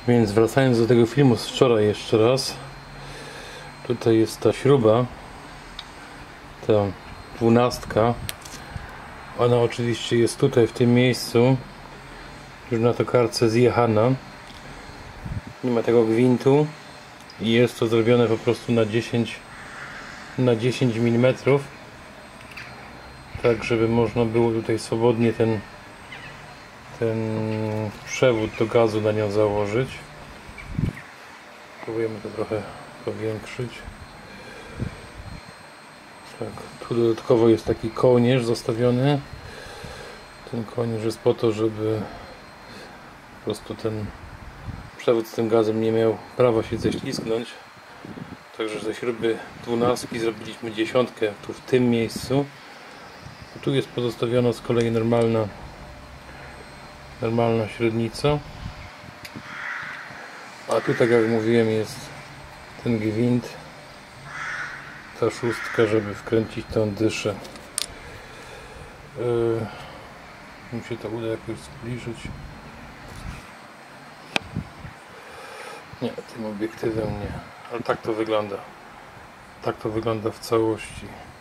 Więc wracając do tego filmu z wczoraj jeszcze raz. Tutaj jest ta śruba, ta 12. Ona oczywiście jest tutaj w tym miejscu, już na tokarce zjechana. Nie ma tego gwintu i jest to zrobione po prostu na 10 mm, tak żeby można było tutaj swobodnie ten przewód do gazu na nią założyć. Próbujemy to trochę powiększyć. Tak, tu dodatkowo jest taki kołnierz zostawiony. Ten kołnierz jest po to, żeby po prostu ten przewód z tym gazem nie miał prawa się ześlizgnąć. Także ze śruby 12 zrobiliśmy 10 tu w tym miejscu. Tu jest pozostawiona z kolei normalna średnica. A tu, tak jak mówiłem, jest ten gwint, ta 6, żeby wkręcić tą dyszę. Mi się to uda jakoś zbliżyć. Nie, tym obiektywem nie, ale tak to wygląda. Tak to wygląda w całości.